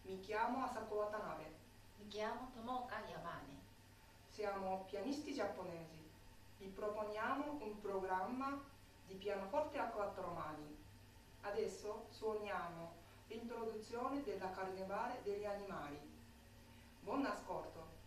Mi chiamo Asako Watanabe. Mi chiamo Tomoka Yamane. Siamo pianisti giapponesi. Vi proponiamo un programma di pianoforte a quattro mani. Adesso suoniamo l'introduzione della Carnevale degli animali. Buon ascolto!